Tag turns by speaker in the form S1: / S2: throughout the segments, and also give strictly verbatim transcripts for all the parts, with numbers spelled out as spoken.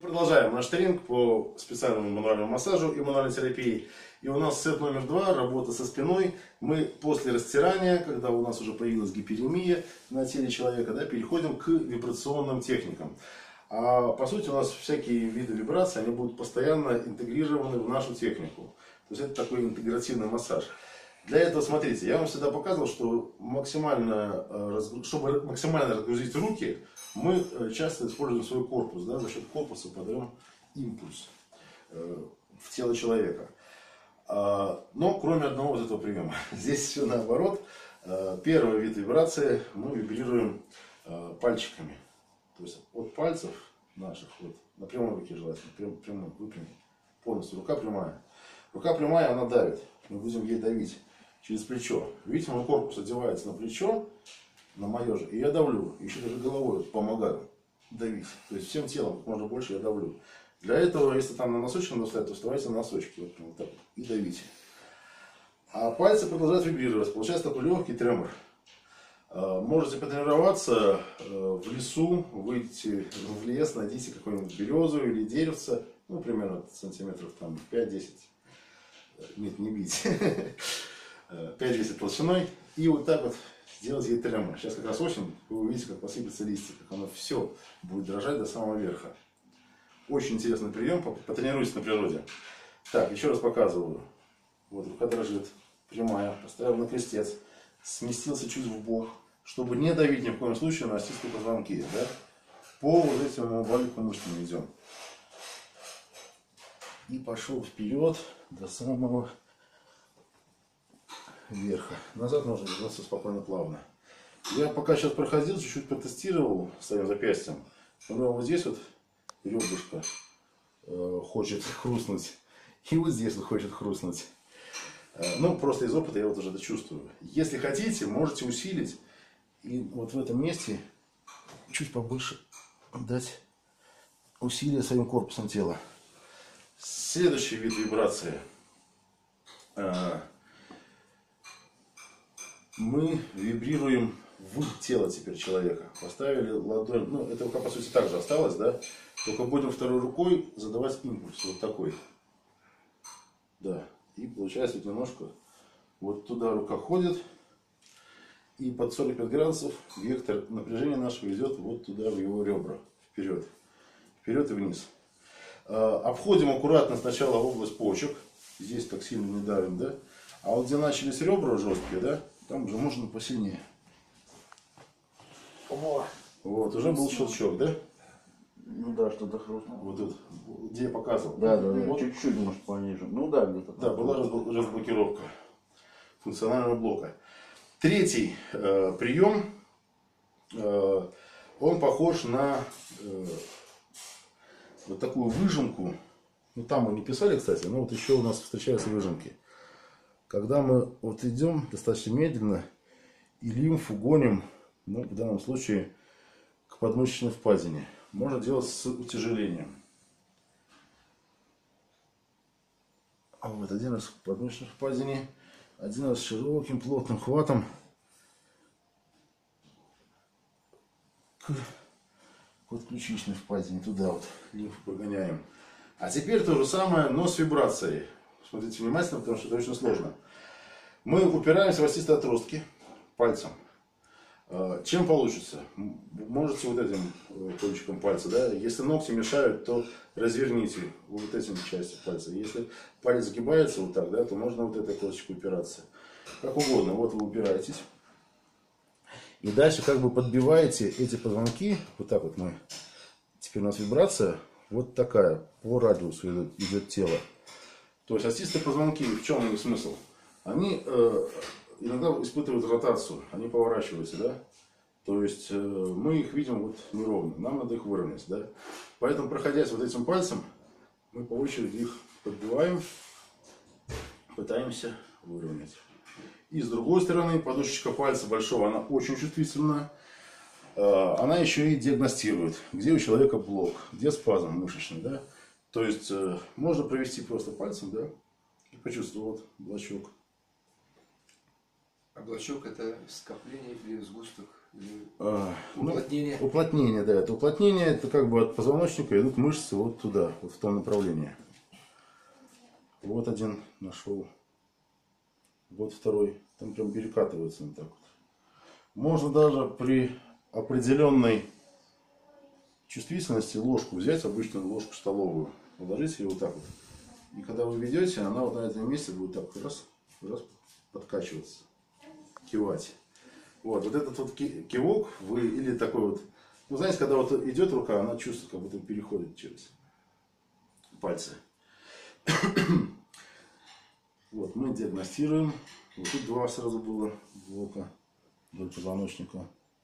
S1: Продолжаем наш тренинг по специальному мануальному массажу и мануальной терапии. И у нас сет номер два, работа со спиной. Мы после растирания, когда у нас уже появилась гиперемия на теле человека, да, переходим к вибрационным техникам. А по сути у нас всякие виды вибраций, они будут постоянно интегрированы в нашу технику. То есть это такой интегративный массаж. Для этого, смотрите, я вам всегда показывал, что максимально, чтобы максимально разгрузить руки, мы часто используем свой корпус, да, за счет корпуса подаем импульс в тело человека. Но кроме одного вот этого приема. Здесь все наоборот. Первый вид вибрации мы вибрируем пальчиками. То есть от пальцев наших, вот, на прямой руке желательно, прям, прямой, выпрямить, полностью, рука прямая. Рука прямая, она давит, мы будем ей давить через плечо. Видите, мой корпус одевается на плечо, на мое же, и я давлю, еще даже головой вот помогаю давить. То есть всем телом, как можно больше я давлю. Для этого, если там на носочки надо вставить, то вставайте на носочки, вот, вот так вот, и давите. А пальцы продолжают вибрировать, получается такой легкий тремор. Можете потренироваться в лесу, выйти в лес, найдите какую-нибудь березу или деревце, ну, примерно сантиметров там пять-десять, нет, не бить, пять-десять толщиной, и вот так вот сделать ей тремор. Сейчас как раз осень, вы увидите, как посыпятся листья, как оно все будет дрожать до самого верха. Очень интересный прием, потренируйтесь на природе. Так, еще раз показываю. Вот рука дрожит, прямая, поставил на крестец, сместился чуть в бок, чтобы не давить ни в коем случае на остистые позвонки. Да? По вот этим анаболикным мышцам идем. И пошел вперед до самого верха. Назад можно двигаться спокойно, плавно. Я пока сейчас проходил, чуть-чуть протестировал своим запястьем. Например, вот здесь вот ребрышко э, хочет хрустнуть. И вот здесь вот хочет хрустнуть. Э, ну, просто из опыта я вот уже это чувствую. Если хотите, можете усилить. И вот в этом месте чуть побольше дать усилие своим корпусом тела. Следующий вид вибрации. Э, мы вибрируем в тело теперь человека. Поставили ладонь, ну это рука по сути также осталась, да? Только будем второй рукой задавать импульс, вот такой. Да, и получается вот немножко вот туда рука ходит, и под сорок пять градусов вектор напряжения нашего идет вот туда, в его ребра, вперед, вперед и вниз. Обходим аккуратно сначала область почек, здесь так сильно не давим, да? А вот где начались ребра жесткие, да, там уже можно посильнее.
S2: О,
S1: вот, уже был щелчок, да?
S2: Ну да, что-то хрустнуло.
S1: Вот тут, где я показывал.
S2: Да, да, да.
S1: Вот.
S2: Чуть-чуть, может, пониже. Ну да, где-то.
S1: Да, была разблокировка функционального блока. Третий э, прием, э, он похож на э, вот такую выжимку. Ну там мы не писали, кстати, но вот еще у нас встречаются выжимки. Когда мы вот идем достаточно медленно и лимфу гоним, ну, в данном случае к подмышечной впадине. Можно делать с утяжелением. А вот один раз к подмышечной впадине, один раз широким плотным хватом к подключичной впадине. Туда вот лимфу погоняем. А теперь то же самое, но с вибрацией. Смотрите внимательно, потому что это очень сложно. Мы упираемся в остистые отростки пальцем. Чем получится? Можете вот этим кончиком пальца, да? Если ногти мешают, то разверните вот этим частью пальца. Если палец сгибается вот так, да, то можно вот этой косточкой упираться. Как угодно. Вот вы упираетесь. И дальше как бы подбиваете эти позвонки. Вот так вот мы. Теперь у нас вибрация вот такая. По радиусу идет, идет тело. То есть остистые позвонки, в чем их смысл? Они э, иногда испытывают ротацию, они поворачиваются, да? То есть э, мы их видим вот неровно, нам надо их выровнять, да? Поэтому, проходясь вот этим пальцем, мы по очереди их подбиваем, пытаемся выровнять. И с другой стороны, подушечка пальца большого, она очень чувствительна. Э, она еще и диагностирует, где у человека блок, где спазм мышечный, да? То есть э, можно провести просто пальцем, да? И почувствовать вот блочок.
S3: Облачок — это скопление или сгусток
S1: А, ну,
S3: Уплотнение.
S1: уплотнение, да. Это уплотнение, это как бы от позвоночника идут мышцы вот туда, вот в том направлении. Вот один нашел. Вот второй. Там прям перекатывается вот так вот. Можно даже при определенной чувствительности ложку взять, обычную ложку столовую, положить ее вот так вот. И когда вы ведете, она вот на этом месте будет так раз, раз подкачиваться, кивать. Вот, вот этот вот кивок, вы или такой вот, ну знаете, когда вот идет рука, она чувствует, как будто переходит через пальцы. Вот, мы диагностируем. Вот тут два сразу было блока вдоль позвоночника.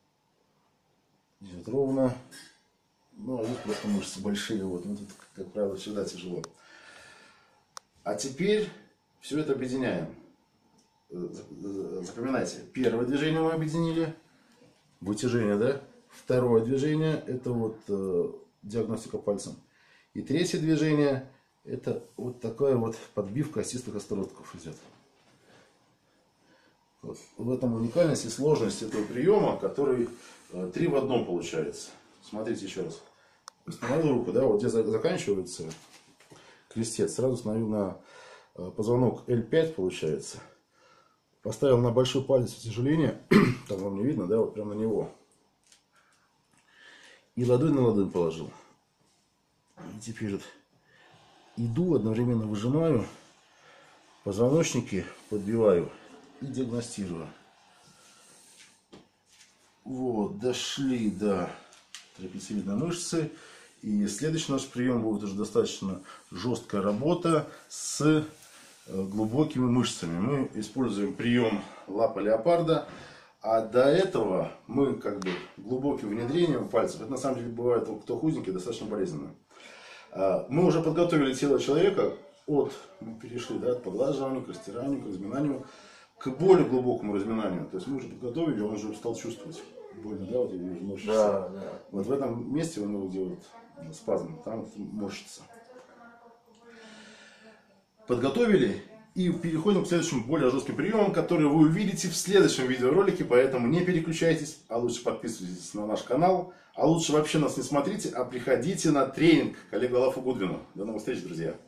S1: Идет ровно. Ну, а здесь просто мышцы большие. Вот, ну, тут, как правило, всегда тяжело. А теперь все это объединяем. Запоминайте, первое движение мы объединили. Вытяжение, да? Второе движение это вот э, диагностика пальцем. И третье движение это вот такая вот подбивка остистых отростков идет. Вот. В этом уникальность и сложность этого приема, который э, три в одном получается. Смотрите еще раз. Установил руку, да, вот где заканчивается крестец, сразу установил на э, позвонок эл пять получается. Поставил на большой палец утяжеление, там вам не видно, да, вот прямо на него. И ладонь на ладонь положил. И теперь вот иду, одновременно выжимаю, позвоночники подбиваю и диагностирую. Вот, дошли до трапециевидной мышцы. И следующий наш прием будет уже достаточно жесткая работа с глубокими мышцами. Мы используем прием лапа леопарда. А до этого мы как бы глубоким внедрением пальцев, это на самом деле бывает, кто худенький, достаточно болезненно. Мы уже подготовили тело человека от, мы перешли, да, от поглаживания, к растиранию, к разминанию, к более глубокому разминанию. То есть мы уже подготовили, он уже стал чувствовать. Больно, да, вот я вижу, морщится.
S2: Да, да.
S1: Вот в этом месте у него делают спазм, там морщится. Подготовили и переходим к следующим более жестким приемам, которые вы увидите в следующем видеоролике, поэтому не переключайтесь, а лучше подписывайтесь на наш канал, а лучше вообще нас не смотрите, а приходите на тренинг к Олегу Алафу Гудвину. До новых встреч, друзья!